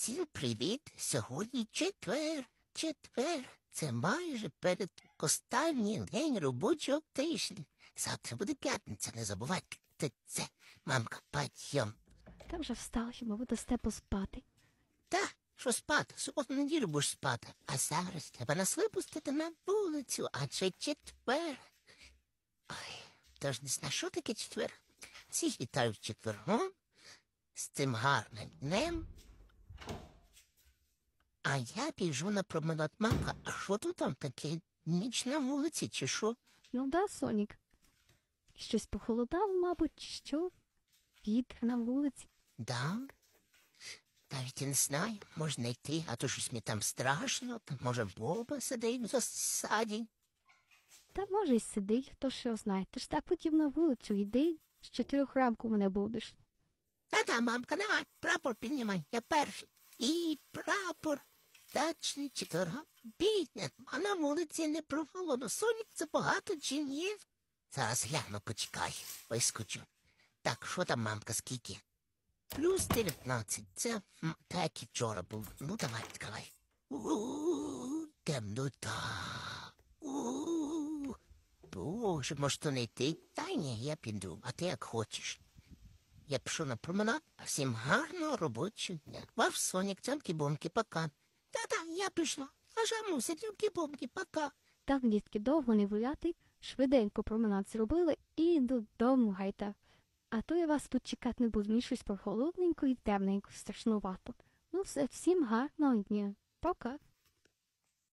Всім привіт! Сьогодні четвер. Це майже перед останній день робочого тижня. Завтра буде п'ятниця, не забувайте. Це, мамка, підйом. Та вже встала, щоб ви дасте поспати. Та, що спати? Суботу неділю будеш спати. А зараз треба нас випустити на вулицю, адже четвер. Ой, тож не знаю, що таке четвер. Всіх вітаю четвергом з цим гарним днем. А я біжу на променад. Мамка, а що тут там таке? Ніч на вулиці, чи що? Ну да, Сонік. Щось похолодало, мабуть, чи що? Вітер на вулиці. Да? Навіть і не знаю, можна йти, а то щось мені там страшно, там може Боба сидить в засаді. Та може й сидить, хто ж його знає. Ти ж так хотів на вулицю, йди, з 4 ранку мене будеш. Та-та, мамка, давай, прапор піднімай, я перший. І прапор. Дачний четверга. Бідня, а на вулиці не прохолодно. Сонік це багато чи ні? Зараз гляну, почекай, вискочу. Так, що там, мамка, скільки? Плюс 19. Це так і вчора було. Ну, давай, відкривай. Темнота. Боже, може, то не йти? Та ні, я піду, а ти як хочеш. Я пішов на променад, а всім гарного робочого дня. Ваш Сонік, цямки-бомки, пока. Та-та, я пішла. Ажамуся, цямки-бомки, пока. Так, дітки, довго не гуляти, швиденько променад зробили і додому гайта. А то я вас тут чекати не буду, мені щось прохолодненько і темненько, страшнувато. Ну все, всім гарного дня. Пока.